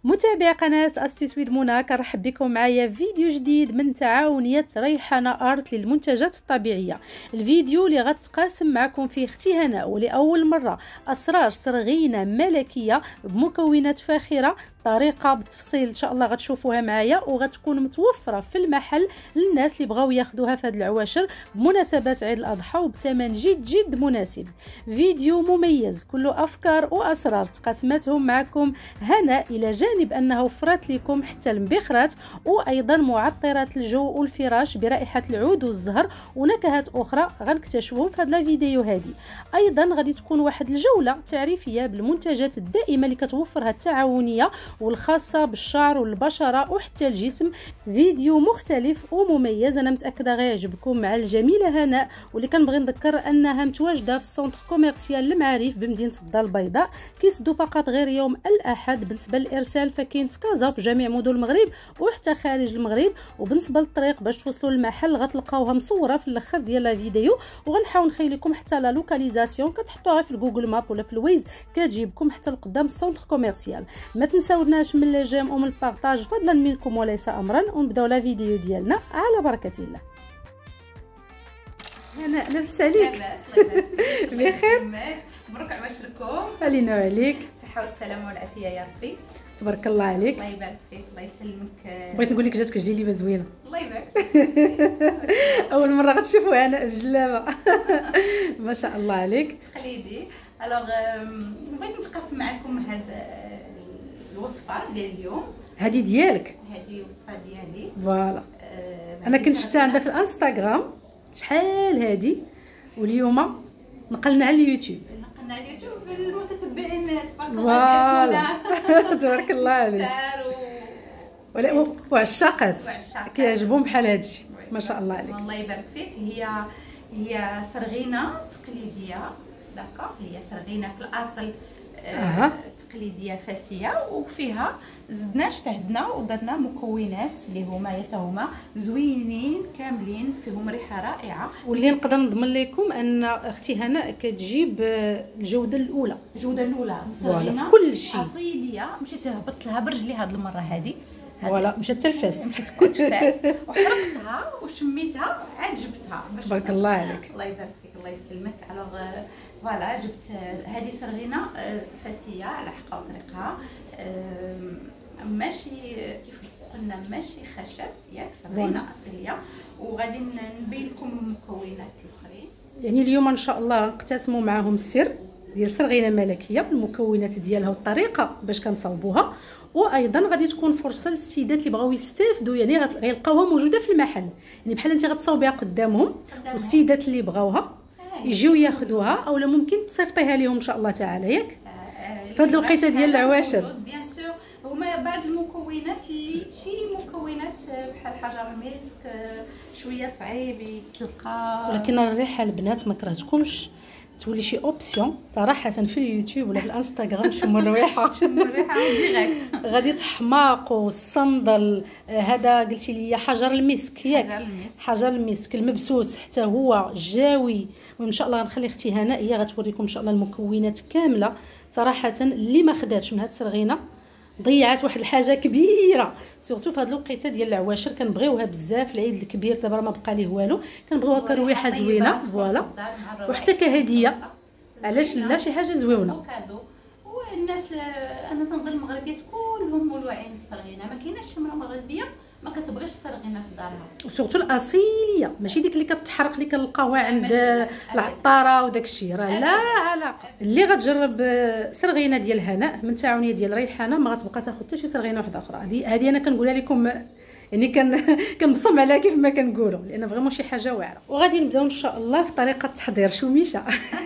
متابعي قناه استيس ويد منى، كنرحب بكم معايا فيديو جديد من تعاونيه ريحانه ارت للمنتجات الطبيعيه. الفيديو اللي غتقاسم معكم فيه اختي هناء ولاول مره اسرار سرغينه ملكيه بمكونات فاخره، طريقه بالتفصيل ان شاء الله غتشوفوها معايا، وغتكون متوفره في المحل للناس اللي بغاو ياخذوها في هذه العواشر بمناسبه عيد الاضحى وبثمن جد مناسب. فيديو مميز كله افكار واسرار تقاسمتهم معكم هناء، الى جانب انها وفرت لكم حتى المبخرات وايضا معطرات الجو والفراش برائحه العود والزهر ونكهات اخرى غنكتشفوهم في هذا الفيديو هذه. ايضا غادي تكون واحد الجوله تعريفيه بالمنتجات الدائمه اللي كتوفرها التعاونيه والخاصه بالشعر والبشره وحتى الجسم. فيديو مختلف ومميز، انا متاكده غيعجبكم مع الجميله هناء، واللي كنبغي نذكر انها متواجده في السونتر كوميرسيال المعارف بمدينه الدار البيضاء. كيسدوا فقط غير يوم الاحد. بالنسبه للارسال فكاين في كازا وفي جميع مدن المغرب وحتى خارج المغرب. وبالنسبه للطريق باش توصلوا للمحل غتلقاوها مصوره في الاخر ديال الفيديو، وغنحاول نخلي لكم حتى لا لوكاليزاسيون كتحطوها في الجوجل ماب ولا في الويز كتجيبكم حتى لقدام السونتر كوميرسيال. ما تنساوناش من الجيم ومن البارطاج فضلا منكم وليس امرا، ونبداو لا فيديو ديالنا على بركه الله. انا لاباس عليك؟ بخير، مبروك عواشركم، علينا وعليك، الصحه والسلامه والعافيه يا ربي. تبارك الله عليك، الله يبارك فيك، الله يسلمك. بغيت نقول لك جاتك جليبه زوينه. الله يبارك اول مره غتشوفوا انا بجلابه. ما شاء الله عليك تقليدي. الوغ بغيت نتقاسم معكم هاد الوصفه ديال اليوم. هذه ديالك؟ هذه وصفه ديالي فوالا. انا كنت شفتها عندها في الانستغرام شحال هذه، واليوم نقلناها اليوتيوب. نقلنا اليوتيوب بالمتتبعين تبارك الله ديالنا. تبارك الله عليك. ولا وعشاقات كيعجبهم بحال هادشي. ما شاء الله عليك، الله يبارك فيك. هي سرغينه تقليديه، داكا. هي سرغينه في الاصل تقليديه فاسيه، وفيها زدنا اجتهدنا ودرنا مكونات اللي هما زوينين كاملين، فيهم ريحه رائعه. واللي نقدر نضمن لكم ان اختي هناء كتجيب الجوده الاولى، مسرغينه في كل شيء اصيليه. مشيت هبطت لها برجلي هذه المره هذه، فوالا مشات الفاس، مشيت كنت فاس وحرقتها وشميتها عاد جبتها. تبارك الله عليك، الله يبارك فيك، الله يسلمك. الوغ فوالا جبت هذه سرغينه فاسيه على حقها وطريقها، ماشي كيف قلنا ماشي خشب، ياك سرغينه اصيليه. وغادي نبين لكم المكونات الاخرين. يعني اليوم ان شاء الله نقتسموا معاهم السر ديال سرغينه ملكيه، المكونات ديالها والطريقه باش كنصاوبوها. وايضا غادي تكون فرصه للسيدات اللي بغاو يستافدوا، يعني غيلقاوها موجوده في المحل، يعني بحال انت غتصاوبيها قدامهم والسيدات اللي بغاوها يجيو ياخذوها، اولا ممكن تصيفطيها لهم ان شاء الله تعالى، ياك في هذه الوقيته ديال العواشر. بيان سور هما بعض المكونات اللي شي مكونات بحال حجر المسك شويه صعيب يتلقى، ولكن الريحه البنات ما كرهتكمش تولي شي اوبسيون صراحه في اليوتيوب ولا في الانستغرام. شم الريحه ديريكت غادي تحماق. والصندل هذا قلتي لي حجر المسك، ياك حجر المسك المبسوس حتى هو جاوي. وان شاء الله غنخلي اختي هناء هي غتوريكم ان شاء الله المكونات كامله. صراحه اللي ما خداتش من هاد السرغينه ضيعت واحد الحاجه كبيره، سورتو في هاد الوقيته ديال العواشر كنبغيوها بزاف. العيد الكبير دابا ما بقى ليه والو، كنبغيوها كرويحه زوينه فوالا، وحتى كهديه علاش لا، شي حاجه زوينه. والناس انا تنظن المغربيات كلهم مولوعين بالسرغينه، ما كايناش شي امراه مغربيه ما كتبغيش السرغينه في دارها، وسورتو الاصيليه، ماشي ديك اللي كتحرق اللي كنلقاوها عند العطاره وداك الشيء، راه لا علاقه. اللي غتجرب سرغينه ديال هناء من تعاونيه ديال ريحانه ما غتبقى تاخذ حتى شي سرغينه واحده اخرى. هذه انا كنقولها لكم، يعني كنبصم عليها كيف ما كنقولوا، لان فريمون شي حاجه واعره. وغادي نبداو ان شاء الله في طريقه التحضير. شوميشه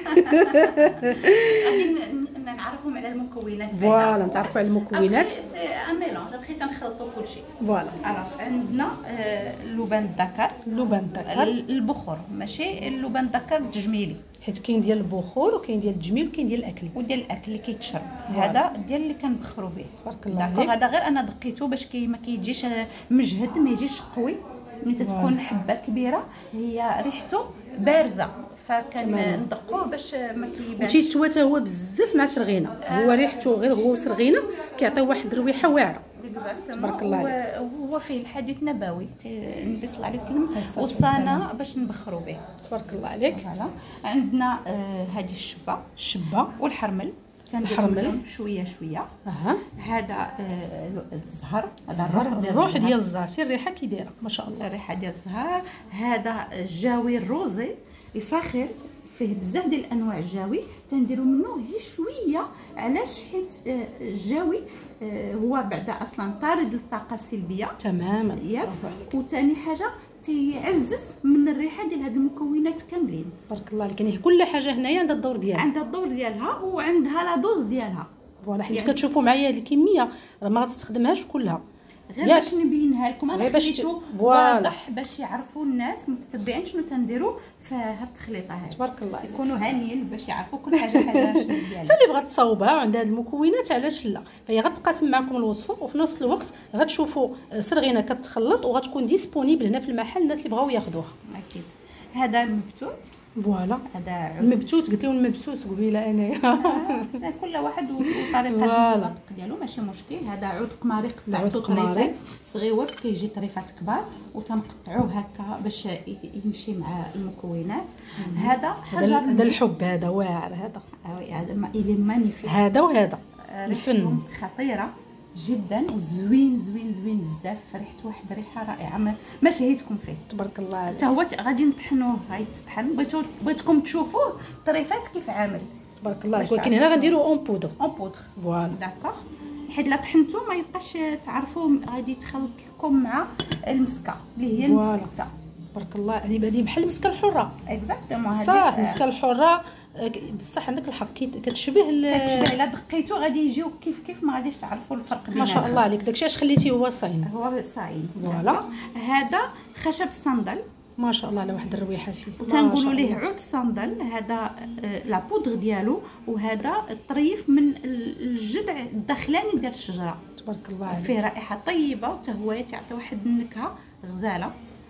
غادي نعرفهم على المكونات. فوالا نتعرفوا على المكونات. ميلونج بغيت نخلطوا كلشي. فوالا عندنا اللبن الذكر، البخور، ماشي اللبن الذكر التجميلي، حيت كاين ديال البخور وكاين ديال التجميل وكاين ديال الاكل. وديال الاكل اللي كيتشرب هذا ديال اللي كنبخروا به. تبارك الله عليك. هذا غير انا دقيته باش ما كيجيش مجهد، ما يجيش قوي. ملي تكون حبه كبيره هي ريحته بارزه فكندقوه باش ما كيبانش. وتيتوا حتى هو بزاف مع سرغينه، هو ريحته غير هو وسرغينه كيعطي واحد الرويحه واعره. تبارك الله عليك. وهو فيه الحديث النبوي النبي صلى الله عليه وسلم وصانا باش نبخروا به. تبارك الله عليك. فوالا عندنا هذه الشبه والحرمل تنديروا شويه شويه. هذا الزهر، هذا الروح ديال الزهر، شي الريحه كي دايره ما شاء الله، الريحه ديال الزهر. هذا الجاوي الروزي الفاخر، فيه بزاف ديال انواع الجاوي تنديروا منه غير شويه. علاش؟ حيت الجاوي هو بعدا اصلا طارد للطاقه السلبيه تماما ياك. وثاني حاجه تيعزز من الريحه ديال هاد المكونات كاملين. بارك الله عليك. يعني كل حاجه هنايا عندها الدور ديالها، عندها الدور ديالها وعندها لا دوز ديالها. فوالا حيت يعني كتشوفوا معايا هذه الكميه راه ما غتستخدمهاش كلها، غير باش نبينها لكم. انا خليته واضح باش يعرفوا الناس متتبعين شنو تنديروا في هاد التخليطه هذه. تبارك الله عليك. يكونوا هانيين باش يعرفوا كل حاجه شنو ديالها. حتى اللي بغات تصاوبها وعندها هاد المكونات علاش لا، فهي غتقاسم معكم الوصفه وفي نفس الوقت غتشوفوا سرغينه كتخلط وغتكون ديسپونيبل هنا في المحل الناس اللي بغاو ياخذوها. اكيد. هذا المبتوت، فوالا هذا المبتوت، قلت له المبسوس قبيله انايا. كل واحد وطريقه الطبخ ديالو ماشي مشكل. هذا عود قماري قطعته طريفات صغيور، كيجي طريفات كبار وتنقطعوه هكا باش يمشي مع المكونات. هذا حجر الحب، هذا واعر، هذا مانيفيك. هذا وهذا الفن خطيره جدا وزوين زوين زوين بزاف. ريحته واحد ريحه رائعه ما شهيتكم فيه. تبارك الله عليك. حتى هو غادي نطحنوه، غيتطحن. بغيتكم تشوفوه طريفات كيف عامل. تبارك الله عليك. ولكن هنا غنديرو اون بودر. فوالا داكوغ. حيت لا طحنتو ما يبقاش تعرفوا، غادي يتخلط لكم مع المسكه اللي هي المسكته. تبارك الله عليك. هذه بحال المسكه الحره. اكزاكتومون. هذه صح، المسكه الحره بصح عندك الحق كتشبه الا دقيتو غادي يجيو كيف ما غاديش تعرفوا الفرق بيناتهم. ما شاء الله عليك. داكشي اش خليتيه هو صاين. فوالا. هذا خشب الصندل، ما شاء الله على واحد الرويحه فيه. تنقولوا ليه عود الصندل. هذا لا بودغ ديالو، وهذا الطريف من الجذع الداخلاني ديال الشجره. تبارك الله عليك. فيه رائحه طيبه وحتى هو تعطي واحد النكهه غزاله.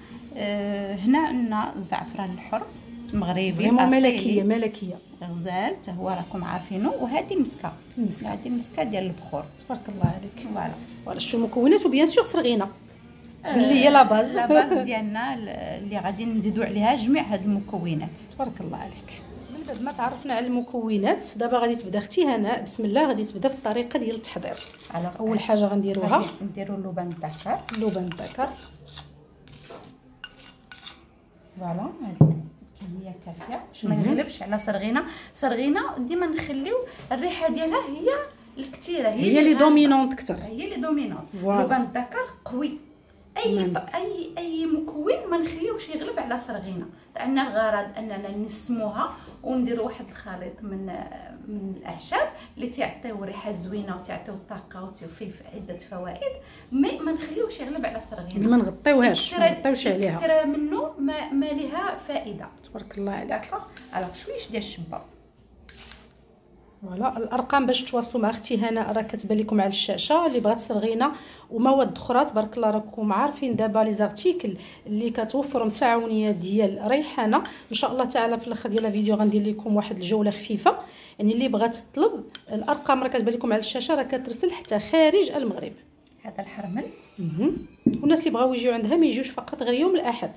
هنا عندنا الزعفران الحر مغربي اصيلي ملكيه غزال، حتى هو راكم عارفينه. وهذه المسكه هذه المسكه ديال البخور. تبارك الله عليك. فوالا شو المكونات. وبيان سور سرغينه اللي هي لا باز ديالنا اللي غادي نزيدوا عليها جميع هاد المكونات. تبارك الله عليك. من بعد ما تعرفنا على المكونات دابا غادي تبدا اختي هناء بسم الله غادي تبدا في الطريقه ديال التحضير. اول حاجه غنديروها نديروا اللبن الذكر. فوالا هذه الكميه كافيه باش ما نغلبش على سرغينه. ديما نخليو الريحه ديالها هي الكثيره، هي اللي دومينونط اكثر، اللبن الذكر قوي. اي مكون ما نخليوش يغلب على سرغينه. عندنا الغرض اننا نسموها ونديروا واحد الخليط من الاعشاب اللي تعطيو ريحه زوينه وتعطيو طاقه وفيه عده فوائد. ما نخليوش يغلب على سرغينه، ما نغطيوهاش عليها. كثر منه ما لها فائده. تبارك الله عليك. شويش ديال الشبه. فوالا الارقام باش تواصلوا مع اختي هناء راه كتبان لكم على الشاشه. اللي بغات سرغينه ومواد اخرى تبارك الله راكم عارفين دابا لي زارتيكل اللي كتوفروا التعاونيه ديال ريحانه. ان شاء الله تعالى في الاخر ديال الفيديو غندير لكم واحد الجوله خفيفه. يعني اللي بغات تطلب الارقام راه كتبان لكم على الشاشه، راه كترسل حتى خارج المغرب. هذا الحرمل. والناس اللي بغاو يجيو عندها ما يجيوش فقط غير يوم الاحد.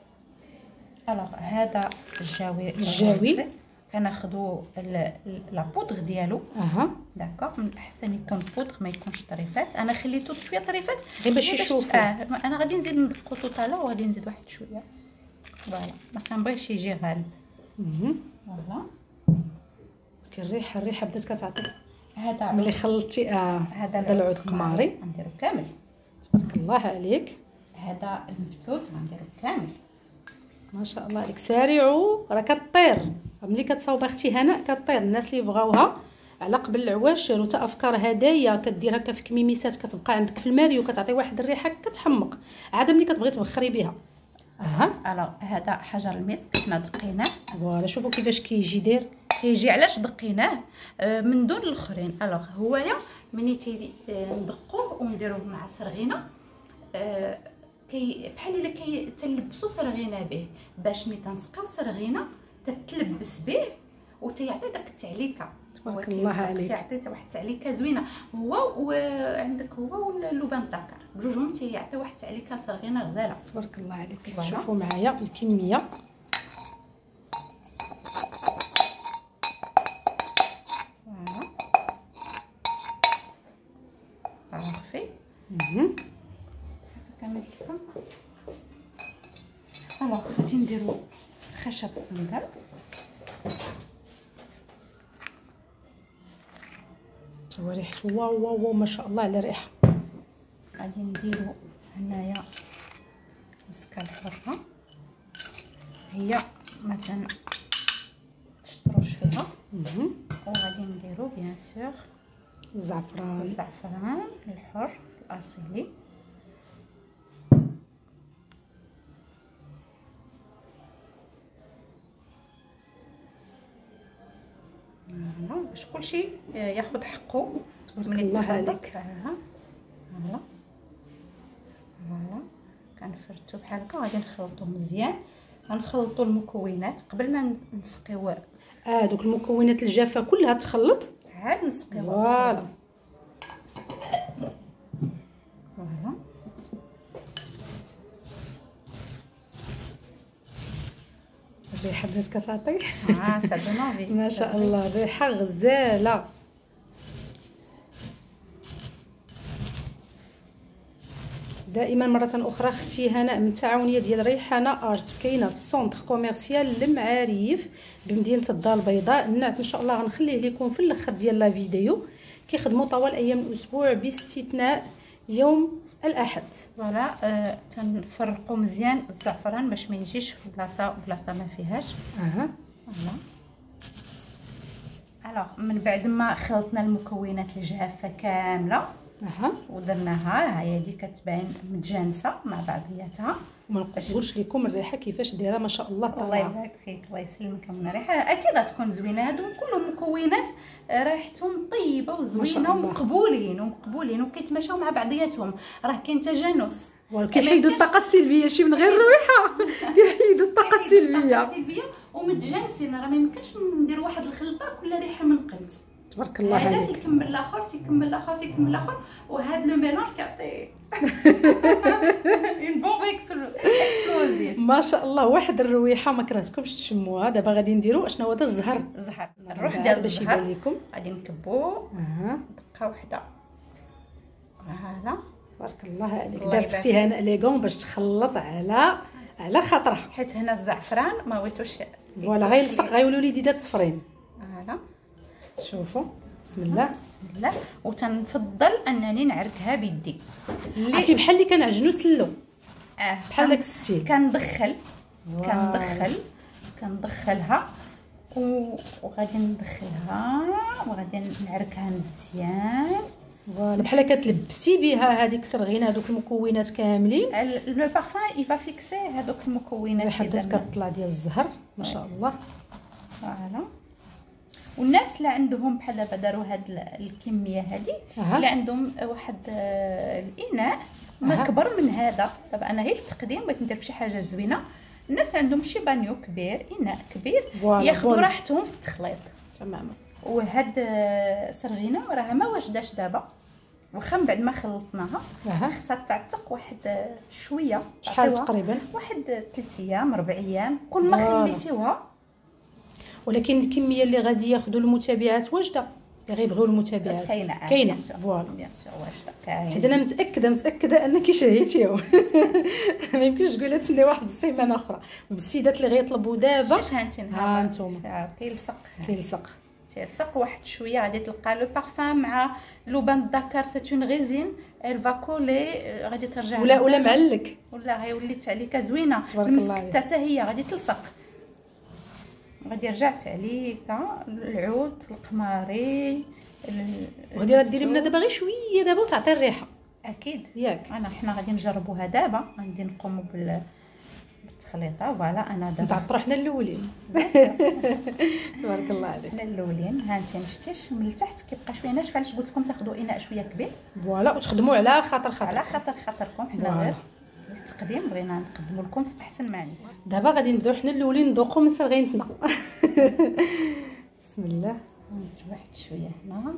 هذا الجاوي كناخذوا لا بودغ ديالو. داكوغ. من الاحسن يكون بودغ ما يكونش طريفات. انا خليته شويه طريفات غير باش يشوفوا. انا غادي نزيد ندقو طوطاله وغادي نزيد واحد شويه. فوالا ما كنبغيش يجي غالي. فوالا الريحه بدات كتعطي. هذا ملي خلطتي هذا العود قماري غنديرو كامل. تبارك الله عليك. هذا المبتوت غنديرو كامل. ما شاء الله عليك. سارعوا راه كطير. ملي كتصاوب اختي هناء كطير. الناس اللي بغاوها على قبل العواشر وتا افكار هدايا كدير هكا في كميميسات كتبقى عندك في الماريو كتعطي واحد الريحه كتحمق. عاده ملي كتبغي تبخري بها. هذا حجر المسك حنا دقيناه. فوالا شوفوا كيفاش كيجي كيجي. علاش دقيناه من دون الاخرين؟ هويا ملي ندقوه ونديروه مع سرغينه بحال الا تلبسوا سرغينه به باش ملي تنسقيو سرغينه تتلبس به وتيعطي داك التعليكه. تبارك الله عليك، تيعطي واحد التعليكه زوينه. هو وعندك هو اللبان الدكر بجوجهم تيعطي واحد التعليكه صغيره غزاله. تبارك الله عليك. شوفوا معايا الكميه، صافي كامل كيفهم. الوغ غادي نديرو خشب الصندل. هو ريحته واو واو واو ما شاء الله على الريحه. غادي نديرو هنايا مسكه الحره، هي ما تشطروش فيها. وغادي نديرو بيان سور الزعفران الحر الاصيلي. باش كلشي ياخذ حقه. تبارك الله عليك. فوالا كنفرتو بحال هكا. غادي نخلطو مزيان، غنخلطو المكونات قبل ما نسقيو. دوك المكونات الجافه كلها تخلط عاد نسقيو. فوالا الريحه بدات كتعطي. ما شاء الله الريحه غزاله. دائما مره اخرى اختي هناء من تعاونيه ديال ريحانه ارت، كاينه في السونتر كوميرسيال المعاريف بمدينه الدار البيضاء. النعت ان شاء الله غنخليه لكم في الاخر ديال لا فيديو. كيخدموا طوال ايام الاسبوع باستثناء يوم الاحد. فوالا تنفرقوا مزيان الزعفران باش ما يجيش في بلاصه ما فيهاش. فوالا الوغ من بعد ما خلطنا المكونات الجافه كامله ودرناها، هي اللي كتبان متجانسه مع بعضياتها. ما نقولش لكم الريحه كيفاش دايره ما شاء الله. الله يبارك فيك، الله يسلمك. من الريحه اكيد غتكون زوينه. هادو كلهم مكونات ريحتهم طيبه وزوينه ومقبولين وكيتماشاو مع بعضياتهم. راه كاين تجانس، كيحيدوا الطاقه السلبيه شي من غير الريحه. كيحيدوا الطاقه السلبيه ومتجانسين. راه ما يمكنش ندير واحد الخلطه كل ريحه من قلت. تبارك الله عليك. هذا تيكمل الاخر وهذا لو ميلانج كيعطي اون بومب اكسبلوزيف. ما شاء الله واحد الرويحه ما كرهتكمش تشموها. دابا غادي نديروا اشنو هو هذا الزهر. نروح ديال باش يبان لكم. غادي نكبوه دقه واحده. تبارك الله عليك. دارت اختي هناء ليغون باش تخلط على خاطرها، حيت هنا الزعفران ما بغيتوش فوالا غيلصق. غيولوا لي ديدات صفرين. شوفوا بسم الله. وتنفضل انني نعركها بيدي. عرفتي بحال اللي كنعجنوا سلو بحال داك الستيل. كندخلها وغادي ندخلها وغادي نعركها مزيان. فوالا بحال كتلبسي بها هذيك سرغينه هذوك المكونات كاملين. لو بارفان يفا فيكسي هذوك المكونات اللي حدات كتطلع ديال الزهر ما شاء الله. فوالا والناس اللي عندهم بحال دابا داروا هاد الكميه هذه اللي عندهم واحد الاناء ما كبر من هذا. دابا انا غير التقديم بغيت ندير شي حاجه زوينه. الناس عندهم شي بانيو كبير، اناء كبير، ياخذوا راحتهم في التخليط تماما. وهاد سرغينه راها ما واجداش دابا، واخا من بعد ما خلطناها خصها تعتق واحد شويه. شحال تقريبا؟ واحد 3 ايام 4 ايام كل ما خليتيوها. ولكن الكميه اللي غادي ياخذوا المتابعات واجده، اللي غيبغيو المتابعات كاينه. فوالا بيان سور واجده كاينه. حيت انا متاكده انك شهيتيهم. ما يمكنش تقولي تسني واحد السيمانه اخرى. بالسيدات اللي غيطلبوا دابا ها انتم كيلصق واحد شويه. غادي تلقى لو بارفان مع لبان الذكر سيت اون ريزين الفا كولي. غادي ترجع ولا معلك ولا غيولي تعليكه زوينه. المسكته حتى هي غادي تلصق. غادي رجعت عليك العود القماري وغادي ديري لنا دابا غير شويه دابا وتعطي الريحه. اكيد ياك حنا غادي نجربوها دابا. غادي نقوموا بالتخليطه. فوالا انا دابا نتعطروا حنا الاولين. تبارك الله عليك. حنا الاولين. ها انت شتيش من التحت كيبقى شويه ناشف. علاش قلت لكم تاخذوا اناء شويه كبير. فوالا وتخدموا على خاطركم حنا غير التقديم بغينا نقدموا لكم في احسن معنى. دابا غادي نبداو حنا الاولين ندوقوا من صرغينتنا. بسم الله. ندير واحد شويه هنا.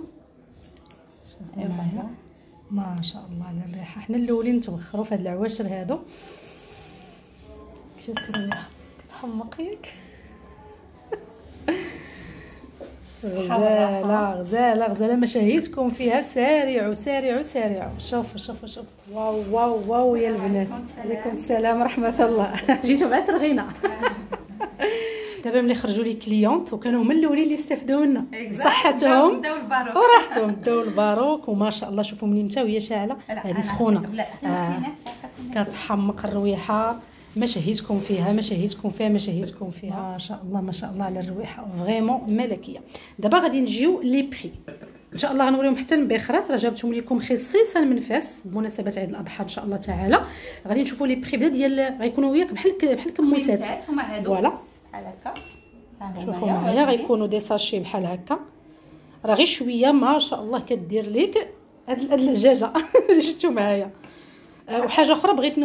ايوا ما شاء الله على الريحه. حنا الاولين نتبخروا في هاد العواشر هادو. كيفاش كتحمق ياك؟ غزاله غزاله غزاله ما شهيتكم فيها. سارعوا سارعوا سارعوا. شوفوا شوفوا شوفوا. واو واو واو يا البنات. عليكم السلام ورحمه الله. جيتوا مع صرغينه. دابا ملي خرجوا لي كليونط وكانوا هما الاولين اللي استفدوا منا صحتهم وراحتهم داو الباروك وما شاء الله. شوفوا منين متى وهي شاعله. هذه سخونه كتحمق الرويحه. ما شهيتكم فيها ما شهيتكم فيها ما شهيتكم فيها. ما شاء الله ما شاء الله على الرويحه فريمون ملكيه. دابا غادي نجيو لي بري ان شاء الله. غنوريهم حتى المبخرات راه جابتهم لكم خصيصا من فاس بمناسبه عيد الاضحى ان شاء الله تعالى. غادي نشوفوا لي بري بدا ديال غيكونوا وياك بحال كموسات هما هادو فوالا. بحال هكا شوفوا معايا غيكونوا دي ساشي بحال هكا. راه غير شويه ما شاء الله كدير ليك هاد الدجاجه. شفتوا معايا. وحاجه اخرى بغيت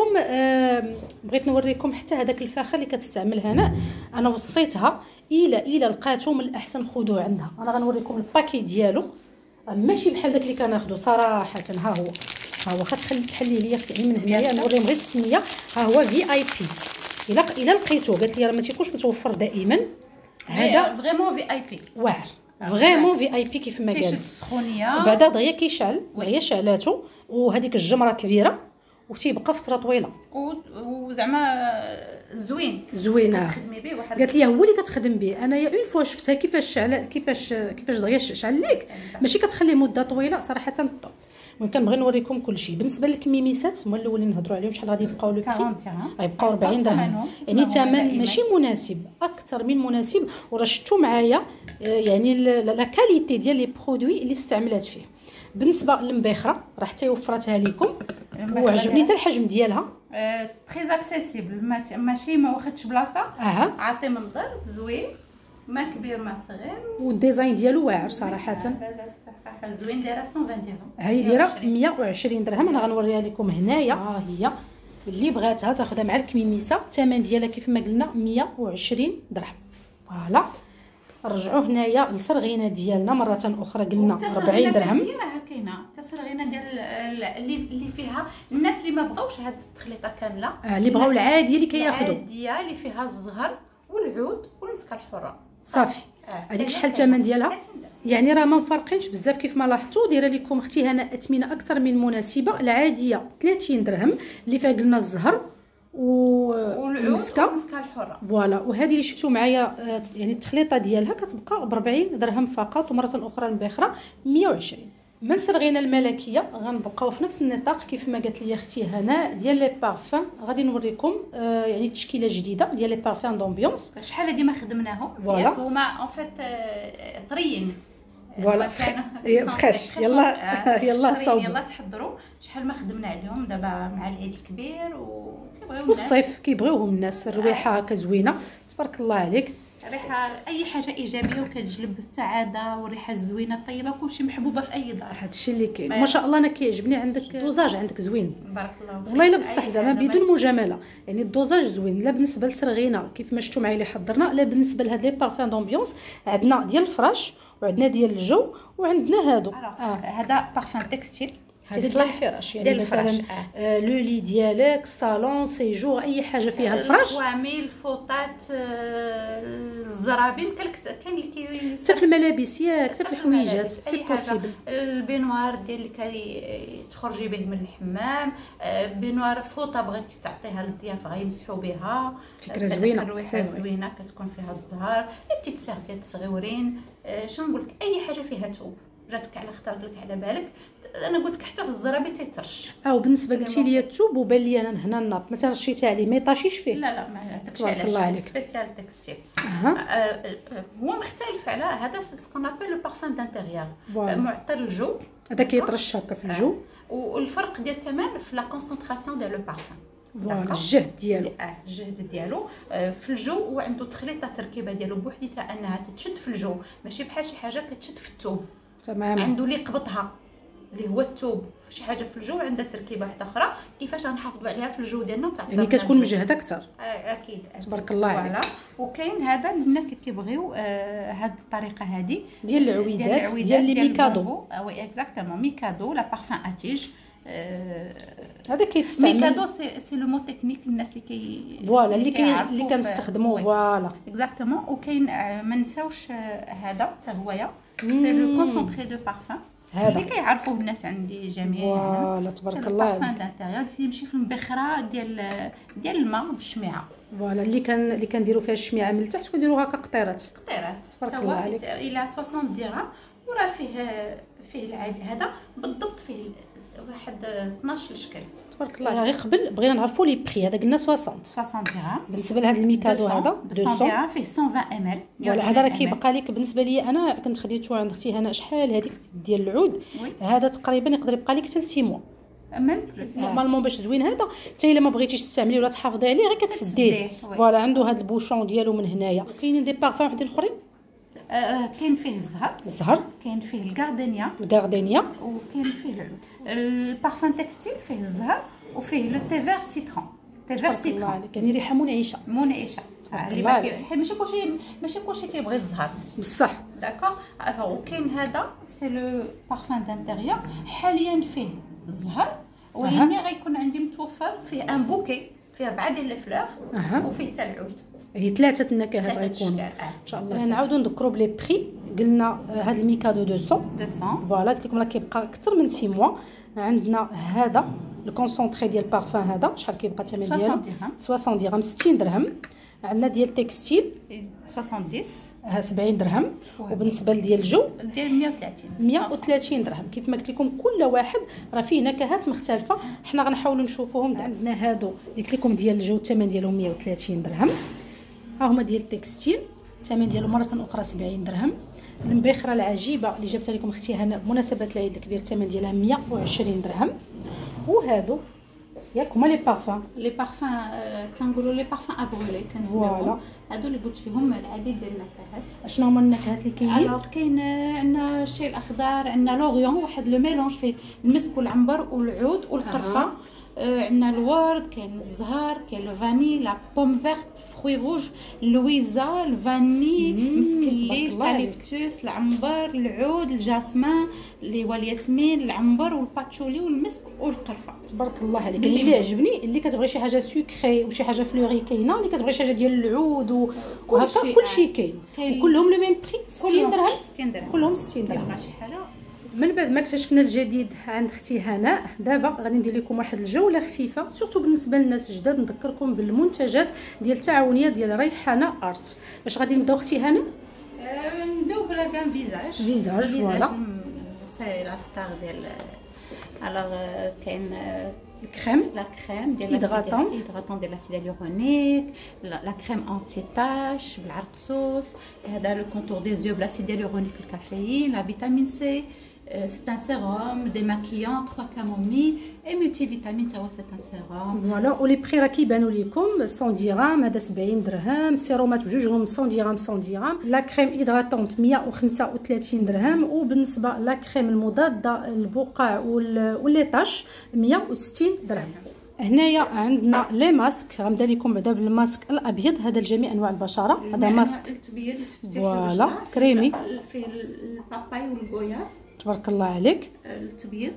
نوريكم حتى هذاك الفاخر اللي كتستعمل هنا. انا وصيتها الى لقاتو من الاحسن خذوه عندها. انا غنوريكم الباكي ديالو ماشي بحال داك اللي كناخذو صراحه. ها هو تحليه ليا اختي من هنايا. نوريهم غير السميه. ها هو في اي بي. الا لقيتوه قالت لي راه ما تيكونش متوفر دائما. هذا فريمون في اي بي واعر فريمون في اي بي كيف ما قالت. السخونيه بعدا دغيا كيشعل دغيا شعلاتو وهذيك الجمره كبيره وتيبقى فتره طويله وزعما زوينه تخدمي به. قالت لي هو اللي كتخدم به. انا اون فوا شفتها كيفاش دغيا شعل ليك ماشي كتخليه مده طويله صراحه. الطب المهم كنبغي نوريكم كلشي. بالنسبه للكميميسات هما الاولين نهضروا عليهم. شحال غادي يبقاو لو غيبقاو 40 درهم. يعني ثمن ماشي مناسب اكثر من مناسب. وراه شفتوا معايا يعني لا كاليتي ديال لي برودوي اللي استعملات فيه. بالنسبه للمبخره راه حتى وفرتها لكم وعجبني حتى الحجم ديالها. تري اكسيسيبل ماشي ما واخدش بلاصه. عاطي منظر زوين ما كبير ما صغير. والديزاين ديالو واعر صراحه. لا زوين دايره 120 درهم. هاي دايره 120 درهم. انا غنوريها لكم هنايا. ها هي اللي بغاتها تاخذها مع الكميميسه. الثمن ديالها كيف ما قلنا 120 درهم. فوالا رجعوا هنايا لصرغينه ديالنا مره اخرى قلنا 40 درهم. راه كاينه تصرغينه ديال اللي فيها الناس اللي ما بغاوش هاد التخليطه كامله. اللي بغاو العاديه اللي كياخذوا العاديه اللي فيها الزهر والعود والمسكه الحره صافي. هذيك شحال الثمن ديالها؟ يعني راه ما مفرقينش بزاف كيف ما لاحظتوا. دايره لكم اختي هنا اثمنه اكثر من مناسبه. العاديه 30 درهم اللي فيها قلنا الزهر والمسكه الحره فوالا. وهذه اللي شفتوا معايا يعني التخليطه ديالها كتبقى ب 40 درهم فقط. ومره اخرى المبخره 120. من صرغينه الملكيه غنبقاو في نفس النطاق كيف ما قالت لي اختي هنا ديال لي بارفان. غادي نوريكم يعني تشكيله جديده ديال لي بارفان دامبيونس. شحال هادي ما خدمناهم هما اون فيت طريين فوالا فريش. يلا تصاوبوا يلا تحضروا. شحال ما خدمنا عليهم دابا مع العيد الكبير والصيف كيبغيوهم الناس. الرويحه هكا زوينه تبارك الله عليك. ريحه اي حاجه ايجابيه وكتجلب السعاده والريحه الزوينه الطيبه كلشي محبوبه في اي دار. هادشي اللي كاين ما شاء الله. انا كيعجبني عندك الدوزاج عندك زوين بارك الله فيك والله الا بصح زعما بدون مجامله. يعني الدوزاج زوين لا بالنسبه لصرغينه كيف ما شفتوا معايا اللي حضرنا لا بالنسبه لهاد لي بارفان دامبيونس. عندنا ديال الفراش وعندنا ديال الجو وعندنا هادو. هذا بارفان تكستيل هذا الفراش يعني مثلا لو لي ديالك صالون سيجور اي حاجه فيها الفراش. الحوامل فوطات الزرابين كاين اللي كاين حتى في الملابس ياك حتى في الحويجات سي بوسيبل. البينوار ديال اللي تخرجي به من الحمام. بينوار فوطه بغيتي تعطيها للضياف غيمسحوا بها. فكره زوينه الرويحه زوينه كتكون فيها الزهر. بتيت سيرفيت صغيورين. شنو نقول لك اي حاجه فيها ثوب جاتك على خطرت لك على بالك. انا قلت لك حتى في الزرابي تيطرش. بالنسبه قلتي لي الثوب وبان لي انا هنا الناط مثلا رشيتها عليه ما يطاشيش فيه. لا ما عندكش تبارك الله عليك. سبيسيال تكستيل. هو مختلف على هذا سكون ابل لو بارفان دانتيريور معطر الجو. هذا كيطرش هكا في الجو. والفرق ديال الثمن في لا كونسونطراسيون ديال لو بارفان. فوالا الجهد ديالو. الجهد ديالو في الجو. وعنده تخليطه تركيبه ديالو بوحديتها انها تتشد في الجو ماشي بحال شي حاجه كتشد في الثوب. تمام. عنده اللي قبطها اللي هو الثوب شي حاجه في الجو عندها تركيبه واحده اخرى كيفاش غنحافظوا عليها في الجو ديالنا وتعطينا يعني كتكون مجهده اكثر. اكيد تبارك الله عليك. وكاين هذا الناس اللي كيبغيو هاد الطريقه هذه ديال العويدات ديال لي ميكادو. وي اكزاكتومون ميكادو لا بارفان اتيج. هذا كيتستعمل ميكادو سي لو مو تكنيك الناس اللي فوالا اللي كنستخدموا فوالا اكزاكتومون. وكاين ما نساوش هذا حتى هويا سي لو كونسونطري دو بارفان اللي كيعرفوه الناس عندي جميعا. فوالا تبارك الله عليك. بارفان دانتيريور تيمشي في المبخره ديال الماء بالشميعه. فوالا اللي كنديروا فيها الشميعه من التحت ونديروا هكا قطيرات تبارك الله عليك. الى 60 درهم وراه فيه العادي هذا بالضبط فيه واحد 12 شكل. تبارك الله. غير قبل بغينا نعرفوا لي بري. هذا قلنا 60 درهم بالنسبه لهذا الميكادو. هذا 200 درهم فيه 120 مل. ولا هذا راه كيبقى لك بالنسبه لي انا كنت خديته عند اختي هنا شحال هذيك ديال العود. هذا تقريبا يقدر يبقى لك حتى 6 موا ميم بلوس. نورمالمون باش زوين هذا حتى الا ما بغيتيش تستعمليه ولا تحافظي عليه غير كتسديه. فوالا عنده هذا البوشون ديالو من هنايا. وكاينين دي بارفان وحدين اخرين. كاين فيه الزهر كاين فيه الغاردينيا وكاين فيه العود. البارفان تكستيل فيه الزهر وفيه لو تي فير سيترون. يعني ريحه منعشه ماشي كلشي تيبغي الزهر بصح. داكوغ. وكاين هذا سي لو بارفان دانتيريور حاليا فيه الزهر ولكن غيكون عندي متوفر فيه ان بوكي فيه بعض ديال الفلور وفيه حتى العود. هي 3 النكهات غيكونوا ان شاء الله. نعاودوا نذكروا بلي بري. قلنا هذا الميكادو 200 فوالا قلت لكم راه كيبقى اكثر من 6 موا. عندنا هذا الكونسونطري ديال البارفان هذا شحال كيبقى الثمن ديالو 60 درهم 60 درهم. عندنا ديال تكستيل 70 درهم. وبالنسبه لديال الجو ديال 130 درهم. كيف ما قلت لكم كل واحد راه فيه نكهات مختلفه. حنا غنحاولوا نشوفوهم. عندنا هادو اللي قلت لكم ديال الجو الثمن ديالهم 130 درهم. ها هما ديال التكستيل الثمن ديالو مره اخرى 70 درهم. المبخره العجيبه اللي جبتها لكم اختي هنا بمناسبه العيد الكبير الثمن ديالها 120 درهم. وهادو ياك هما لي بارفان تنقولوا لي بارفان ابرولي كنسميوهم. هادو اللي قلت فيهم العديد ديال النكهات. اشنو هما النكهات اللي كاينين؟ الوغ كاين عندنا الشاي الاخضر عندنا لوريون واحد لو ميلونج فيه المسك والعنبر والعود والقرفه. عندنا الورد كاين الزهر كاين لو فاني لا بوم فيرت فروي روج لويزا الفاني مسك الليل الكاليبتوس العنبر العود الجاسمان اللي هو الياسمين العنبر والباتشولي والمسك والقرفه. تبارك الله عليك. اللي عجبني اللي كتبغي شي حاجه سكري وشي حاجه فلوري كاينه. اللي كتبغي شي حاجه ديال العود وهكا كلشي كاين. وكلهم لو ميم بري 60 درهم. 60 درهم كلهم 60 درهم. شي حاجه. من بعد ما اكتشفنا الجديد عند اختي هناء دابا غادي ندير لكم واحد الجوله خفيفه سورتو بالنسبه للناس جداد. نذكركم بالمنتجات ديال التعاونيه ديال ريحانه ارت. باش غادي نبداو اختي هناء؟ نبداو بلا كان فيزاج فوالا سي لا ستار ديال الوغ كاين الكريم لا كريم ديال هيدراتون ديال لاسيد هيالورونيك لا كريم انتي تاش بالعرقسوس. هذا لو كونتور دي زيو بلاسيد هيالورونيك الكافيين لا فيتامين سي. C'est un sérum démaquillant 3 camomilles et multivitamine تاهو c'est un sérum. فوالا. ولي بري راه كيبانوا لكم 100 درهم. هذا 70 درهم. السيرومات بجوجهم 100 درهم 100 درهم. لا كريم هيدراتونت 135 درهم. وبالنسبه لا كريم المضاده للبقع ولي طاش 160 درهم. هنايا عندنا لي ماسك. غنبدا لكم بعدا بالماسك الابيض. هذا لجميع انواع البشره. هذا ماسك التبيض فوالا كريمي في الباباي والغويا. تبارك الله عليك. التبيض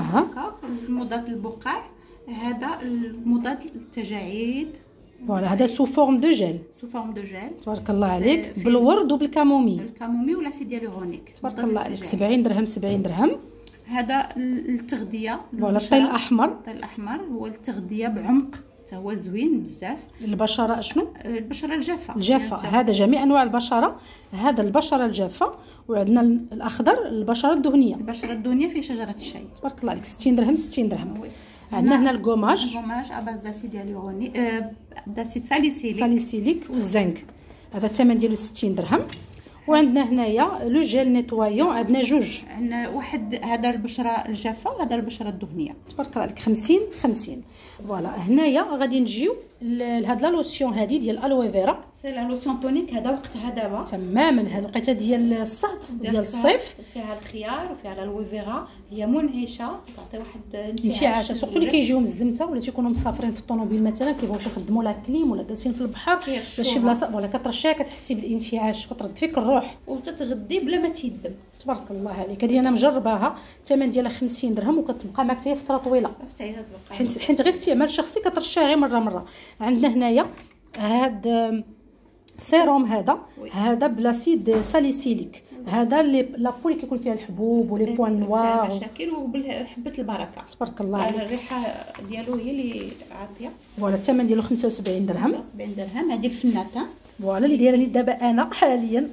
المضاد للبقع. هذا المضاد للتجاعيد. فوالا هذا سو فورم دو جيل. تبارك الله عليك بالورد وبالكامومي ولا سيد هيالورونيك. تبارك الله عليك 70 درهم 70 درهم. هذا التغذيه فوالا الطي الاحمر. هو التغذيه بعمق هو زوين بزاف. البشره اشنو؟ البشره الجافه. هذا جميع انواع البشره. هذا البشره الجافه. وعندنا الاخضر البشره الدهنيه فيه شجره الشاي. تبارك الله عليك 60 درهم 60 درهم. عندنا هنا الكوماج اباز داسيد هيالورونيك داسيد ساليسيليك والزنك. هذا الثمن ديالو 60 درهم. وعندنا هنايا لو جيل نيتوايون. عندنا جوج. عندنا واحد هذا البشره الجافه وهذا البشره الدهنيه. تبارك الله عليك 50. فوالا هنايا غادي نجيو لهاد لا لوسيون هادي ديال الالوي فيرا. سي لا لوسيون تونيك. هذا وقتها دابا تماما. هاد الوقيته ديال الصهد ديال الصيف. فيها الخيار وفيها الالوي فيرا هي منعشه، تعطي واحد انتعاش، سورتو اللي كيجيهم الزمته ولا تيكونوا مسافرين في الطوموبيل مثلا كيبغيوش يخدموا لا كليم ولا جالسين في البحر ولا شي بلاصه ولا كترشيها كتحسي بالانتعاش، كترد فيك الروح وتتغدي بلا ما تيدم. تبارك الله عليك. هذه انا مجرباها، الثمن ديالها 50 درهم وكتبقى معك حتى فتره طويله، حيت غير استعمال شخصي كترشيها غير مره. عندنا هنايا هاد سيروم، هذا بلاسيد ساليسيليك، هذا لابو اللي كيكون فيها الحبوب ولي بوان نوار مشاكل وبالحبه البركه. تبارك الله عليك. الريحه ديالو هي اللي عاطيه. فوالا الثمن ديالو 75 درهم. 75 درهم. هذه الفناكه فوالا اللي دايره لي دابا انا حاليا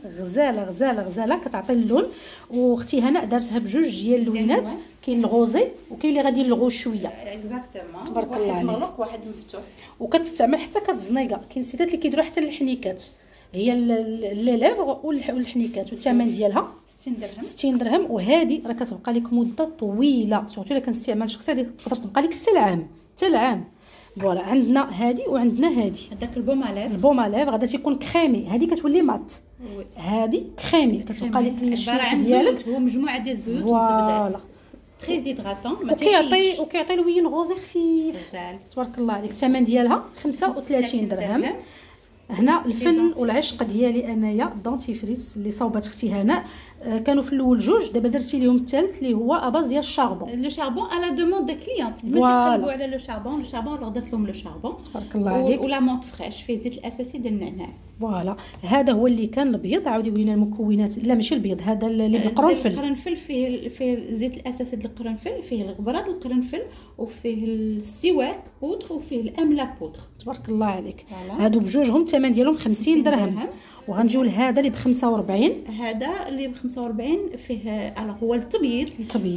غزاله كتعطي اللون. واختي هنا دارتها بجوج ديال اللوينات، كاين الغوزي وكاين اللي غادي الغوز شويه. اكزاكتومون. تبارك الله عليك. واحد مغلق واحد مفتوح. وكتستعمل حتى كتزنيقه. كاين سيدات اللي كيديروا حتى الحنيكات، هي لي ليفغ والحنيكات، والثمن ديالها 60 درهم. وهذه راه كتبقى لك مده طويله، سورتو الا كان استعمال شخصي هذه تقدر تبقى لك حتى العام. فوالا عندنا هذه وعندنا هذه. هذاك البوماليف غادا تيكون كريمي، هذه كتولي مات، هذه كريمي كتبقى لك الشيء ديالك. هو مجموعه ديال الزيوت والزبدات تري هيدراتون، ما وكيعطي لوين غوزي خفيف. تبارك الله عليك. الثمن ديالها 35 درهم. هنا الفن والعشق ديالي انايا دونتيفريس اللي صوبات اختي هناء. كانوا في الاول جوج، دابا درتي لهم الثالث اللي هو اباز ديال الشاربون. لو شاربون على دوموند دي كليون، تيقلبوا على لو شاربون راه درت لهم لو شاربون. تبارك الله عليك. ولا مونط فريش فيه الزيت الاساسي ديال النعناع. فوالا هذا هو اللي كان الابيض. عاودي ورينا المكونات. لا ماشي البيض، هذا اللي بالقرنفل. القرنفل فيه الزيت الاساسي ديال القرنفل، فيه الغبره ديال القرنفل، وفيه السواك بودر، وفيه الامله بودر. تبارك الله عليك. هادو بجوجهم الثمن ديالهم 50 درهم. وغنجيو لهذا اللي ب 45. هذا اللي ب 45 فيه هو التبييض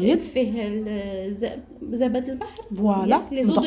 فيه زبد البحر. فوالا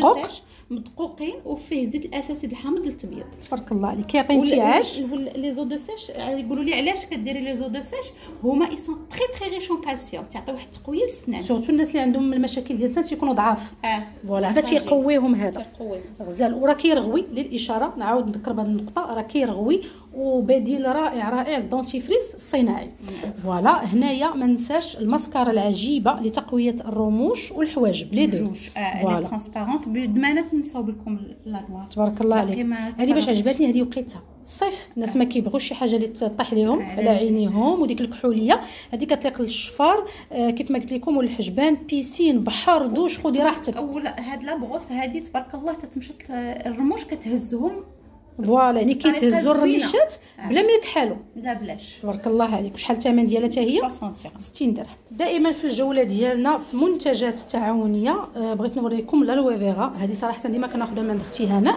مدقوقين، وفيه زيت الاساسي الحامض للتبييض. تبارك الله عليك. كيعطي انتعاش. لي زو دو سيش يقولوا لي علاش كديري لي زو دو سيش، هما اي سون تري ريشون كالسيوم، تعطي واحد التقويه للسنان، سورتو الناس اللي عندهم المشاكل ديال السنان تيكونوا ضعاف. فوالا هذا تيقويهم. هذا غزال وراه كيرغوي. للاشاره نعاود نذكر بهذه النقطه، راه كيرغوي وبديل رائع الدونتيفريس الصناعي. فوالا هنايا ما ننساش الماسكارا العجيبه لتقويه الرموش والحواجب لي دو. فوالا ترانسبارونت بدمانات نصاوب لكم الانواع. تبارك الله عليك. هذه باش عجبتني، هذه وقيتها الصيف، الناس ما كيبغوش شي حاجه اللي تطيح ليهم على عينيهم. وديك الكحوليه هذه كتليق للشفار كيف ما قلت لكم، والحجبان بيسين بحر دوش. خذي راحتك. اولا هاد لا بغوص هذه تبارك الله تتمشط الرموش كتهزهم. فوالا يعني كيتهزوا الرميشات بلا ما يكحلوا. لا بلاش. تبارك الله عليك. وشحال الثمن ديالها حتى هي 60 درهم. دائما في الجوله ديالنا في منتجات التعاونيه بغيت نوريكم الالوي فيرا. هذه صراحه ديما كناخذها من اختي هناء.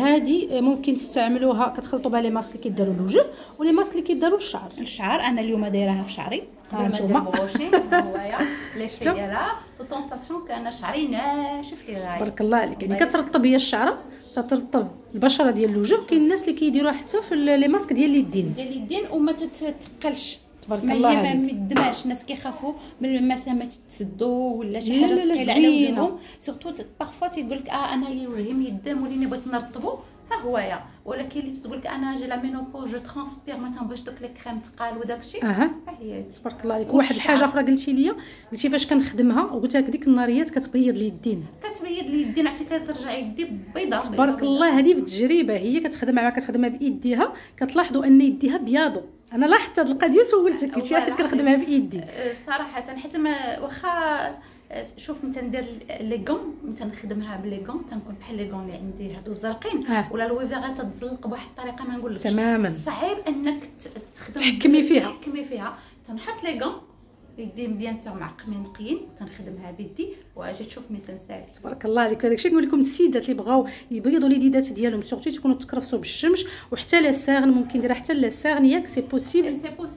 هذه ممكن تستعملوها، كتخلطوا بها لي ماسك اللي كيداروا للوجه ولي ماسك اللي كيداروا للشعر. انا اليوم دايراها في شعري هانتوما. هوايا لي شي ديالها طونساسيون كان شعري ناشف لي غايه. تبارك الله عليك. يعني كترطب هي الشعره، ترطب البشره ديال الوجه. كاين الناس اللي كيديروها حتى في لي ماسك ديال اليدين وما تتقلش. تبارك الله عليك. ما مدماش. الناس كيخافوا من المسامات تسدوا ولا شي حاجه ثقيله على وجههم، سورتو بارفوا تيقول لك انا وجهي ميدم وليني بغيت نرطبو. ها هوايا. ولكن اللي تقول لك انا جي لا مينوبوز جو ترانسبير ما تنبغيش دوك لي كريم ثقال وداكشي. هي تبارك الله عليك. واحد الحاجه اخرى قلتي لي فاش كنخدمها، وقلت لك ديك الناريات كتبيض لي اليدين. عرفتي كترجع يدي بيضاء. تبارك الله. هذه بالتجربه، هي كتخدمها بايديها، كتلاحظوا ان يديها بياضو. انا لاحظت هذه القضيه سولتك قلت لها حيت كنخدمها بايدي صراحه. حيت ما واخا شوف متى ندير لي غون، متى نخدمها بلي غون تنكون بحال لي غون اللي عندي هادو الزرقين ولا الويفيغا تتزلق بواحد الطريقه ما نقولكش تماما. صعيب انك تحكمي فيها. تنحط لي غون يدي بيان سور معقمين نقيين، تنخدمها بيدي واجي تشوف ملي تنسالي. تبارك الله عليك. هذاك الشيء نقول لكم السيدات اللي بغاو يبيضوا اليديدات ديالهم سورتي تكونوا تكرفسوا بالشمس، وحتى لا ساغن ممكن نديرها حتى لا ساغن ياك سي بوسيبل.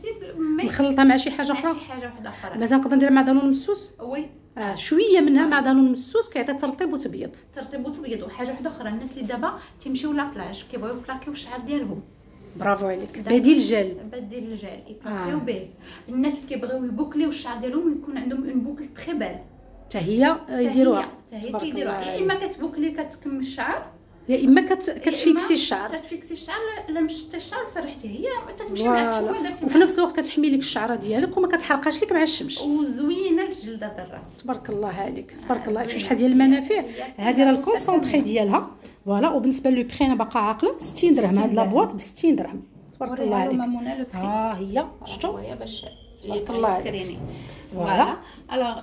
نخلطها مع شي حاجه اخرى. مثلا نقدر ندير مع دانون مسوس. وي شويه منها مع دانون مسوس كيعطي ترطيب وتبيض. وحاجه واحده اخرى، الناس اللي دابا تيمشيو لابلاج كيبغيو يكلاكيو الشعر ديالهم. برافو عليك. بديل الجل يكلاكيو به. الناس اللي كيبغيو يبوكليو الشعر ديالهم يكون عندهم اون بوكل تري بال، حتى هي يديروها. يا اما كتبوكلي كتكمل الشعر يا اما كتفيكسي الشعر، تتفيكسي الشعر. لا مشات الشعر سرحتي هي تتمشي معاك شويه درتي، وفي نفس الوقت كتحمي لك الشعره ديالك وما كتحرقاش لك مع الشمس، وزوينه للجلده ديال الراس. تبارك الله عليك، تبارك الله عليك. شحال ديال المنافع هذه راه الكونسونطري ديالها. فوالا. وبالنسبه للبري انا باقا عاقله 60 درهم. هاد لابواط ب 60 درهم. تبارك الله عليك. هي شفتوا باش تبارك الله عليك. فوالا. الوغ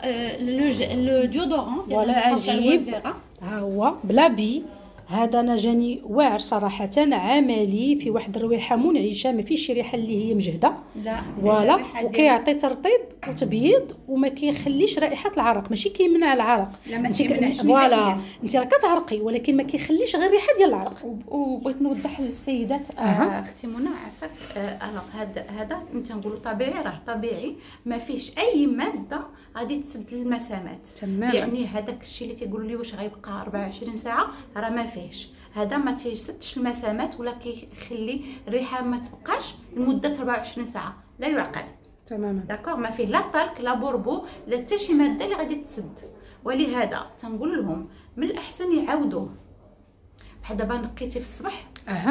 لو ديودورون فوالا عجيب. ها هو بلا بي. هذا انا جاني واعر صراحه، عملي في واحد الرويحه منعشه، ما فيش شي ريحه اللي هي مجهده. لا فوالا. وكيعطي ترطيب وتبييض وما كيخليش رائحه العرق، ماشي كيمنع العرق. لا ما كيمنعش. فوالا انت راه كتعرقي ولكن ما كيخليش غير الريحه ديال العرق. وبغيت نوضح للسيدات اختي منى عفاك. الوغ هذا انت نقولوا طبيعي، راه طبيعي ما فيهش اي ماده غادي تسد المسامات تماما. يعني هذاك الشيء اللي تيقولوا لي واش غيبقى 24 ساعه، راه ما فيهش. هذا ما تيسدش المسامات ولا كيخلي الريحه ما تبقاش لمده 24 ساعه، لا يعقل. تماما. داكوغ. ما فيه لا طلق لا بوربو لا حتى شي ماده اللي غادي تسد. ولهذا تنقول لهم من الاحسن يعاودوه. بحال دابا نقيتي في الصباح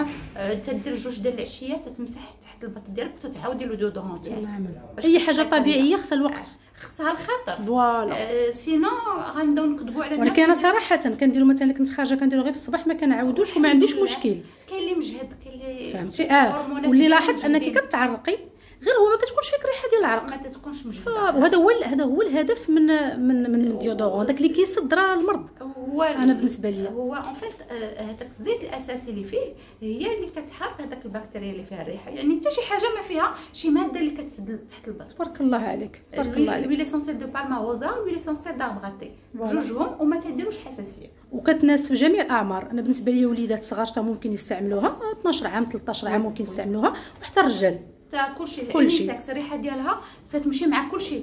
تدير جوج ديال العشيه تتمسح تحت البط ديالك وتتعاودي له ديودورون ديالك. اي حاجه طبيعيه خصها الوقت، خصها الخاطر. فوالا. سينو غنبداو نكذبوا على الناس. ولكن انا صراحه كنديروا مثلا كنت خارجه كنديروا غير في الصباح ما كنعاودوش وما عنديش مشكل. كاين اللي مجهد، كاين اللي فهمتي. واللي لاحظت انك كتعرقي غير هو ما كتكونش فيك ريحه ديال العرق، ما تتكونش مجهده. وهذا هو الهدف من الديودورون، داك اللي كيصد راه المرض. هو انا بالنسبه لي هو اون فيت هذاك الزيت الاساسي اللي فيه هي اللي كتحرق هذاك البكتيريا اللي فيها الريحه. يعني حتى شي حاجه ما فيها شي ماده اللي كتسد تحت البط. تبارك الله عليك، تبارك الله عليك. لويل اسونسيال دو بالما روزا ولويل اسونسيال داربغاتي جوجهم وما تديروش حساسيه، وكتناسب جميع الاعمار. انا بالنسبه لي وليدات صغار حتى ممكن يستعملوها، 12 عام 13 عام ممكن يستعملوها، وحتى الرجال تاع كلشي ساكس. الريحه ديالها ستمشي مع كلشي،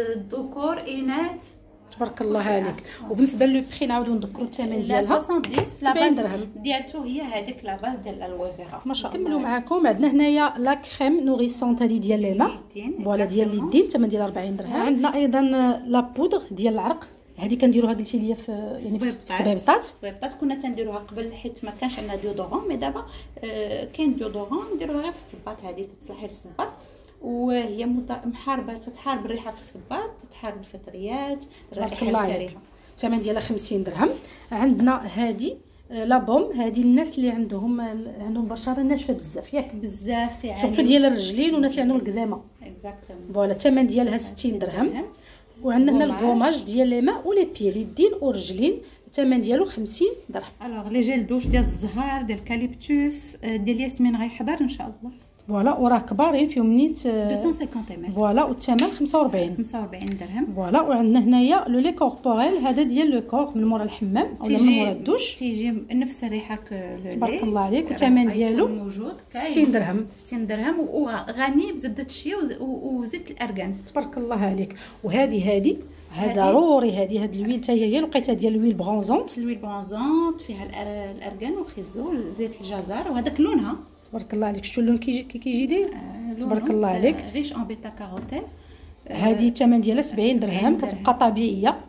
الذكور اناث. تبارك الله عليك. وبالنسبه للبري نعاودو نذكروا الثمن ديالها 70 درهم ديالته. هي هذيك لا باز ديال الالوفيرا. ما شاء الله. نكملوا معكم. عندنا هنايا لا كريم نوريسونت هذه ديال ليما، فوالا ديال اليدين، الثمن ديال 40 درهم. عندنا ايضا لا بودغ ديال العرق، هذه كنديروها قلتي لي في يعني في الصبيبطات. كنا تنديروها قبل حيت ما كانش عندنا ديودورون، مي دابا كاين ديودورون نديروها غير في الصباط. هذه تتصلح للصباط وهي محاربه، تتحارب الريحه في الصباط، تتحارب الفطريات، الريحه الكريهه. الثمن ديالها 50 درهم. عندنا هذه لا بوم، هذه الناس اللي عندهم بشره ناشفه بزاف، ياك بزاف تيعانيو سورتو ديال الرجلين والناس اللي عندهم الكزامه. اكزاكتومون. فوالا الثمن ديالها 60 درهم. وعندنا هنا الكوماج ديال لي ماء ولي بيي، اليدين والرجلين، الثمن ديالو 50 درهم. الوغ لي جيل دوش ديال الزهر ديال الكاليبتوس ديال ياسمين غيحضر ان شاء الله. فوالا. وراه كبارين فيهم نيت 250 مل. فوالا. والثمن 45 درهم. فوالا. وعندنا هنايا لو لي كوربوريل، هذا ديال لو كور من مورا الحمام ولا من مورا الدوش، تيجي نفس الريحه لو. تبارك الله عليك. والثمن ديالو موجود 60 درهم. 60 درهم وغني بزبده الشيا وزيت الارغان. تبارك الله عليك. وهذه ضروري هذه الويل حتى هي لقيتها ديال الويل برونزونت. الويل برونزونت فيها الارغان والخيزو زيت الجزر، وهذاك لونها تبارك الله عليك. شفتوا اللون كيجي داير. تبارك الله عليك. ريش ان بيتا كاروتين. هذه الثمن ديالها 70 درهم، كتبقى طبيعيه.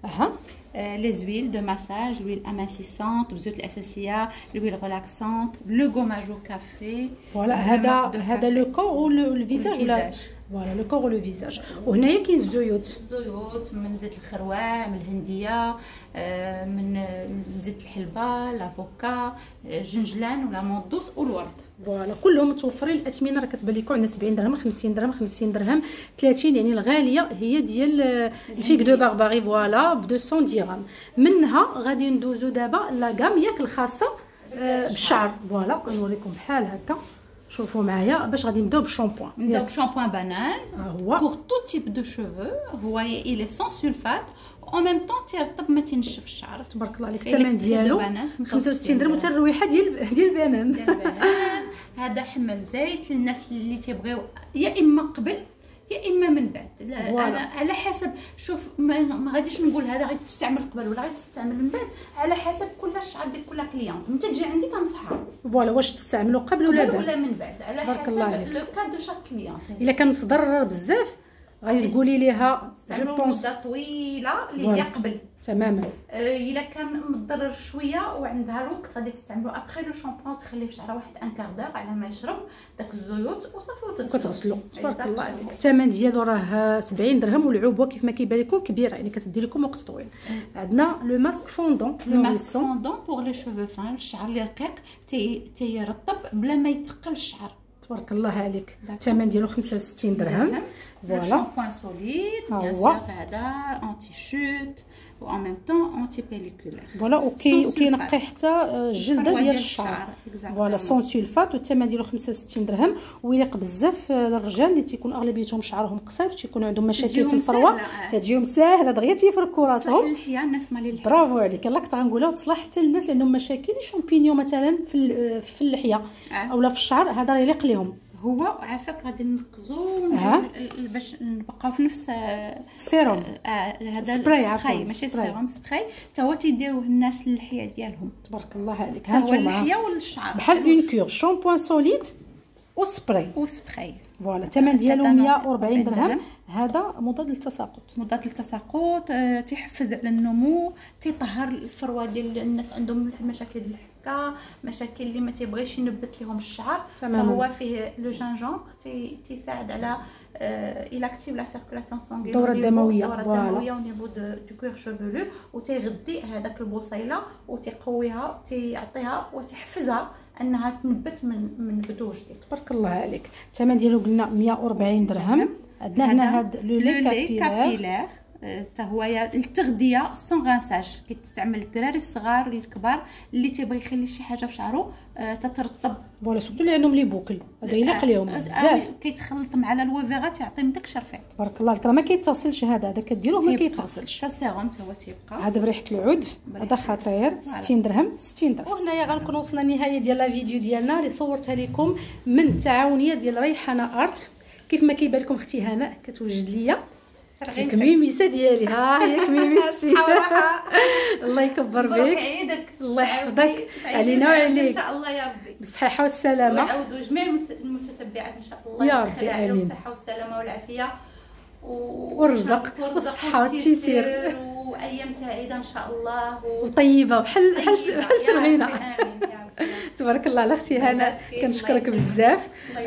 لي زويل دو مساج، لويل اماسيسونت بزيوت الاساسيه، لويل ريلاكسونت، لو غوماجو كافي. فوالا. هذا لو كور والفيزاج ولا فوالا لو كور ولو فيزاج. وهنايا كاين الزيوت من زيت الخروع، من الهنديه، من زيت الحلبه، لافوكا، الجنجلان ولا موندوس والورد. فوالا كلهم متوفرين. الاثمنه راه كتبان لكم عندنا 70 درهم، 50 درهم، 50 درهم، 30. يعني الغاليه هي ديال الفيك دو بارباري فوالا ب 200 درهم. منها غادي ندوزو دابا لا غام ياك الخاصه بالشعر. فوالا نوريكم بحال هكا، شوفوا معايا باش غادي نبداو بالشامبوان. نبداو بشامبوان بانان هو بور تو تيب دو شوفو. هو الي سون سولفات او ميم طون تيرطب ما تينشف الشعر. تبارك الله عليك. الثمن ديالو 65 درهم. وتا الرويحه ديال البنان. هذا حمام زيت للناس اللي تيبغيو يا اما قبل يا اما من بعد. انا على حسب. شوف ما غاديش نقول هذا غادي تستعمل قبل ولا غادي تستعمل من بعد، على حسب كل الشعر ديال كل كليون. انت تجي عندي تنصحها فوالا واش تستعملوا قبل ولا بعد ولا من بعد، على حسب لو كاد دو شاك كليون. الا كان متضرر بزاف غادي تقولي ليها جو بونس مده طويله اللي هي قبل تماما. الا كان مضرر شويه وعندها الوقت غادي تستعملو ابخي لو شامبون، تخليه في شعرها واحد ان كاردور على ما يشرب داك الزيوت وصافي وتغسلو. تبارك الله عليك. الثمن ديالو راه 70 درهم، والعبوه كيف ما كيبان لكم كبيره، يعني كتدي لكم وقت طويل. عندنا لو ماسك فوندون. لو ماسك فوندون بوغ لي شوفو فان، الشعر اللي رقيق تيرطب بلا ما يتقل الشعر. تبارك الله عليك. الثمن ديالو 65 درهم. فوالا شامبوان سوليد بيان سور، هذا انتي شوت و ان ميم طون انتي بيليكولير. فوالا وكينقي حتى الجلده ديال الشعر. فوالا سون سولفات، والثمن ديالو 65 درهم، ويليق بزاف للرجال اللي تيكون اغلبيتهم شعرهم قصير، تيكون عندهم مشاكل في الفروه، تجيهم ساهله دغيا تيفركوا راسهم. اللحيه الناس مالي اللحيه. برافو عليك. يلاه كنت غنقولها وتصلح حتى للناس اللي عندهم مشاكل شامبينيون مثلا في اللحيه اولا في الشعر، هذا راه يليق لهم. هو عافاك غادي ننقزو باش نبقاو في نفس السيروم. هذا سبراي ماشي سيروم، سبراي حتى هو تيديروه الناس اللحيه ديالهم. تبارك الله عليك. ها هو اللحيه والشعر بحال اون كور شامبوان سوليد وسبراي. فوالا الثمن ديالو 140 درهم. هذا مضاد للتساقط. مضاد للتساقط، تيحفز على النمو، تيطهر الفروه ديال الناس عندهم مشاكل الحكه، مشاكل اللي ما تيبغيش ينبت لهم الشعر. فهو فيه لو جانجون تيساعد على il active la circulation sanguine، الدوره الدمويه au niveau du cuir chevelu، وتيغذي هذاك البصيله وتيقويها وتيعطيها وتحفزها انها تنبت من بدو جديد. تبارك الله عليك. الثمن ديالو قلنا 140 درهم. عندنا هنا هاد لو لي كابيلير حتى هو التغذيه سون غانساج، كيتستعمل الدراري الصغار الكبار اللي تيبغي يخلي شي حاجه في شعرو تترطب. فوالا سورتو اللي عندهم لي بوكل هذا يليق ليهم بزاف، كيتخلط مع الوفيغا تيعطي من داك الشرفيط. تبارك الله عليك. راه ما كيتصلش هذا كديروه ما كيتصلش. حتى السيروم حتى هو تيبقى هذا بريحه العود. هذا خطير. 60 درهم. 60 درهم. وهنايا غنكون وصلنا للنهايه ديال لا فيديو ديالنا اللي صورتها لكم من التعاونيه ديال ريحانه ارت. كيف ما كيبان لكم اختي هناء كتوجد ليا كميميسه ديالي. ها هي كميميستي. الله يكبر بك، الله يحفظك علينا وعليك ان شاء الله يا ربي، بالصحه والسلامه، ويعاودوا جميع المتتبعات ان شاء الله يا ربي. امين. بالصحه والسلامه والعافيه والرزق والصحه والتيسير وايام سعيده ان شاء الله وطيبه بحال سرغينه. تبارك الله على اختي هناء، كنشكرك بزاف.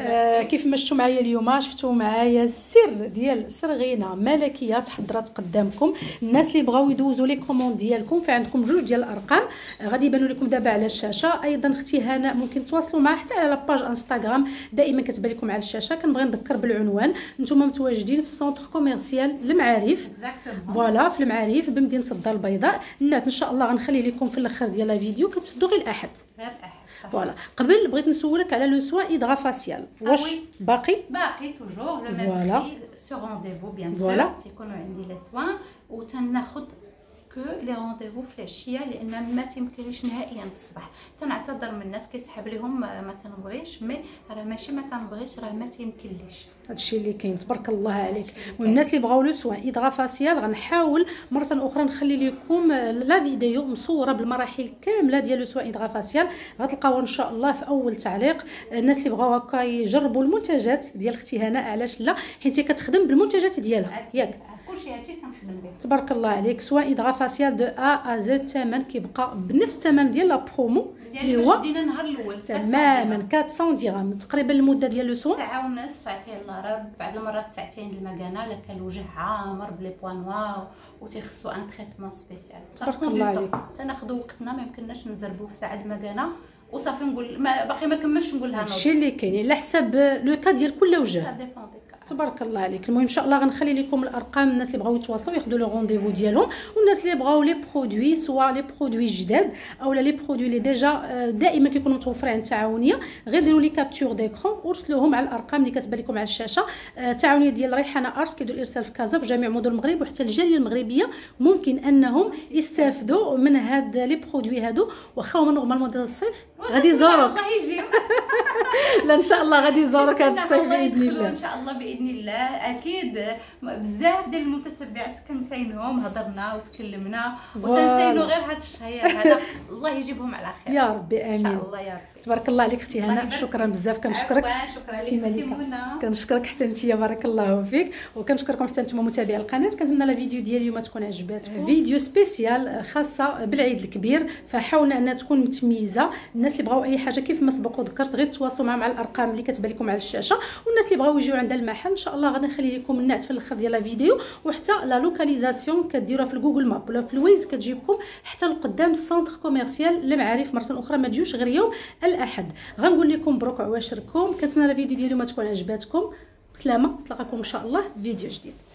كيف ما شفتوا معايا اليوم، شفتوا معايا السر ديال سرغينه ملكيه تحضرات قدامكم. الناس اللي بغاو يدوزوا لي كوموند ديالكم، فعندكم جوج ديال الارقام غادي يبانوا لكم دابا على الشاشه. ايضا اختي هناء ممكن تواصلوا معها حتى على لاباج انستغرام دائما كتبان لكم على الشاشه. كنبغي نذكر بالعنوان، نتوما متواجدين في السونتر كوميرسيال المعارف. فوالا في المعارف بمدينه الدار البيضاء. النعت ان شاء الله غنخلي لكم في الاخر ديال لا فيديو، كتسدوا غير الاحد. فوالا قبل بغيت نسولك على لو سوا ايدغا فاسيال، واش باقي توجور لو ميم بري سو رونديفو بيان سور. تيكونوا عندي لي سوان وتناخذ كو لي رونديفو في العشيه، لان ما تيمكنليش نهائيا بالصباح. تنعتذر من الناس كيسحب لهم ما تنبغيش، مي راه ماشي ما تنبغيش، راه ما تيمكنليش. هادشي اللي كاين. تبارك الله عليك. والناس اللي بغاو لو سوان ايدغا فاسيال غنحاول مره اخرى نخلي لكم لا فيديو مصوره بالمراحل كامله ديال لو سوان ايدغا فاسيال، غتلقاوها ان شاء الله في اول تعليق. الناس اللي بغاو هكا يجربوا المنتجات ديال اختي هناء، علاش لا، حيت هي كتخدم بالمنتجات ديالها ياك. كلشي هادشي كنخدم به. تبارك الله عليك. سوا ايدغا فاسيال دو ا زد، الثمن كيبقى بنفس الثمن ديال لا برومو اللي هو دينا النهار الاول تماما 400 درهم تقريبا. المده ديال لو سوا ساعه ونص، ساعتين الا ربع، بعض المرات ساعتين المكانه، الا كان الوجه عامر بلي بوان نوار وتيخصو ان تريتمون سبيسيال. تبارك الله عليك. تناخذوا وقتنا، ما يمكنناش نزربوا في ساعه المكانه وصافي نقول باقي ما كملش نقول لها هادشي اللي كاين على حساب لو كا ديال كل وجه. تبارك الله عليك. المهم ان شاء الله غنخلي لكم الارقام، الناس اللي بغاو يتواصلوا ياخذوا لو رونديفو ديالهم، والناس اللي بغاو لي برودوي سواء لي برودوي جداد او لي برودوي اللي ديجا دائما كيكونوا متوفرين عند التعاونيه، غير ديروا لي كابتور ديكرون وارسلوهم على الارقام اللي كتبان لكم على الشاشه. التعاونيه ديال ريحانه ارت كيدير ارسال في كازا في جميع مدن المغرب، وحتى الجاليه المغربيه ممكن انهم يستافدوا من هاد لي برودوي هادو. واخا هما نورمالمون ديال الصيف غادي يزوروك، الله يجيو. لا ان شاء الله غادي يزوروك هاد الصيف باذن الله، ان شاء الله باذن الله. اكيد بزاف ديال المتتبعات كنساينهم، هضرنا وتكلمنا وتنساينوا غير هاد الشهر هذا. الله يجيبهم على خير يا ربي. امين ان شاء الله يا ربي. تبارك الله عليك اختي هنا، شكرا بزاف، كنشكرك. شكرا لك منى، كنشكرك حتى انت، بارك الله فيك، وكنشكركم حتى نتوما متابعي القناه. كنتمنى لا فيديو ديالي اليوم تكون عجباتكم، فيديو سبيسيال خاصه بالعيد الكبير، فحاولنا انها تكون متميزه. الناس اللي بغاو اي حاجه كيف ما سبق وذكرت غير تواصلوا مع الارقام اللي كتبان لكم على الشاشه، والناس اللي بغاو يجيو عند المحل ان شاء الله غادي نخلي لكم النعت في الاخر ديال الفيديو، وحتى لا لوكاليزاسيون كديروها في الجوجل ماب ولا في الويز كتجيبكم حتى لقدام السونتر كوميرسيال المعارف. مره اخرى ما تجيوش غير يوم الاحد. غنقول لكم مبروك وعواشركم. كنتمنى الفيديو ديالي ما تكون عجباتكم. بسلامه، نتلاقاكم ان شاء الله في فيديو جديد.